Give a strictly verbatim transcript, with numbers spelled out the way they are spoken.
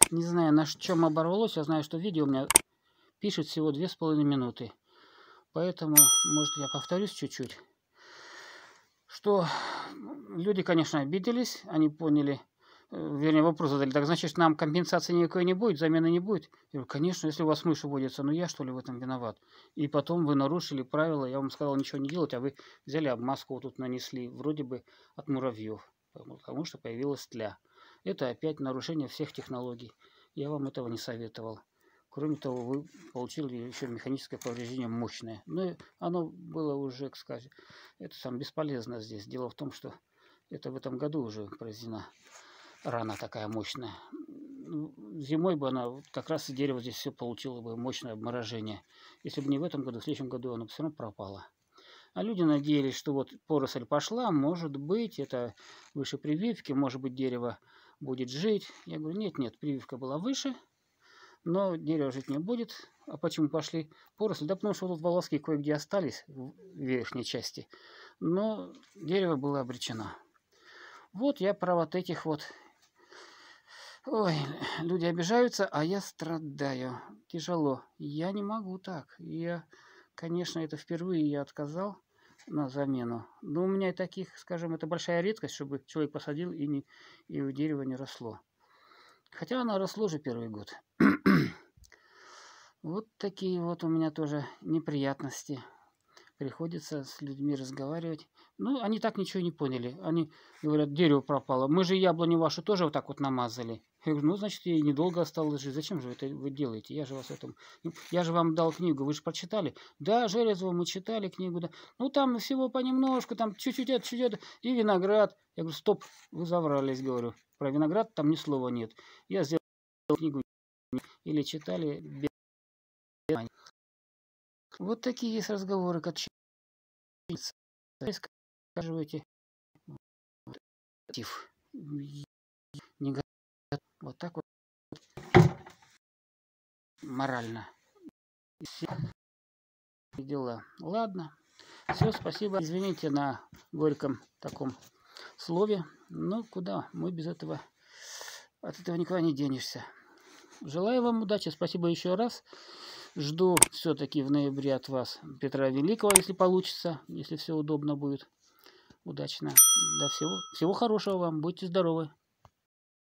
Не знаю, на чем оборвалось. Я знаю, что видео у меня пишет всего две с половиной минуты. Поэтому, может, я повторюсь чуть-чуть. Что люди, конечно, обиделись, они поняли, вернее, вопрос задали, так значит, нам компенсации никакой не будет, замены не будет? Я говорю, конечно, если у вас мышь водится, ну я что ли в этом виноват? И потом вы нарушили правила, я вам сказал ничего не делать, а вы взяли обмазку вот тут нанесли, вроде бы от муравьев, потому что появилась тля. Это опять нарушение всех технологий. Я вам этого не советовал. Кроме того, вы получили еще механическое повреждение мощное. Но оно было уже, как сказать, это сам бесполезно здесь. Дело в том, что это в этом году уже произведена рана такая мощная. Зимой бы она, как раз и дерево здесь все получило бы мощное обморожение. Если бы не в этом году, в следующем году оно все равно пропало. А люди надеялись, что вот поросль пошла, может быть, это выше прививки, может быть, дерево будет жить. Я говорю, нет, нет, прививка была выше, но дерево жить не будет. А почему пошли поросли? Да потому что тут волоски кое-где остались в верхней части. Но дерево было обречено. Вот я про вот этих вот... Ой, люди обижаются, а я страдаю. Тяжело. Я не могу так. Я, конечно, это впервые я отказал на замену. Но у меня и таких, скажем, это большая редкость, чтобы человек посадил и, не, и у дерева не росло. Хотя оно росло же первый год. Вот такие вот у меня тоже неприятности. Приходится с людьми разговаривать. Ну, они так ничего не поняли. Они говорят, дерево пропало. Мы же яблоню вашу тоже вот так вот намазали. Я говорю, ну, значит, ей недолго осталось жить. Зачем же вы это вы делаете? Я же вас этом... Я же вам дал книгу, вы же прочитали. Да, Железову мы читали книгу, да. Ну, там всего понемножку, там чуть-чуть это, чуть-чуть это. И виноград. Я говорю, стоп, вы заврались, говорю. Про виноград там ни слова нет. Я сделал книгу или читали без... Вот такие есть разговоры, как скажите, не вот так вот морально. Все дела. Ладно. Все, спасибо. Извините на горьком таком слове. Ну, куда? Мы без этого, от этого никуда не денешься. Желаю вам удачи. Спасибо еще раз. Жду все-таки в ноябре от вас Петра Великого, если получится, если все удобно будет, удачно. До всего, всего хорошего вам. Будьте здоровы.